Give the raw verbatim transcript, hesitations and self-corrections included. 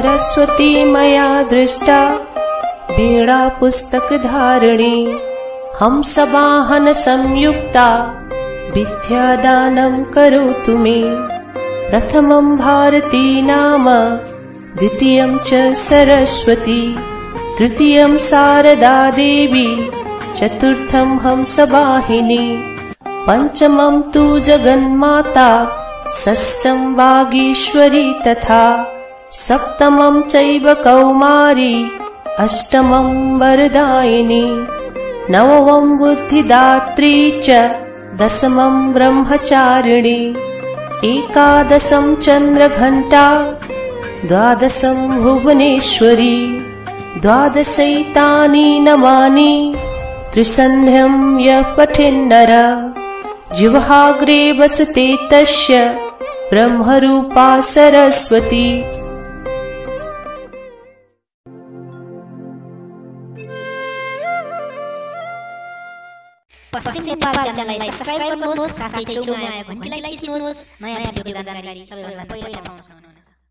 सरस्वती मया दृष्टा वीणा पुस्तकधारिणी हंसवाहन संयुक्ता विद्यादानं करोतु मे। प्रथमं भारती नाम द्वितीयं च सरस्वती तृतीयं शारदा देवी चतुर्थं हंसवाहिनी पंचमं तु जगन्माता षष्ठं वागीश्वरी तथा सप्तमं चैव कौमारी अष्टमं वरदायिनी नवमं बुद्धिदात्री च दशमं ब्रह्मचारिणी एकादशं चन्द्रघण्टा द्वादशं भुवनेश्वरी द्वादशैतानि नवानि त्रिसन्ध्यं यः पठेन्नर जिह्वाग्रे वसते तस्य ब्रह्मरूपा सरस्वती। पश्चिम नेपाल च्यानललाई सब्स्क्राइब गर्नुहोस्, साथै छेउमा आएको घण्टीलाई थिच्नुहोस् नयाँ भिडियोको जानकारी सबैभन्दा पहिला पाउन सक्नुहुनेछ।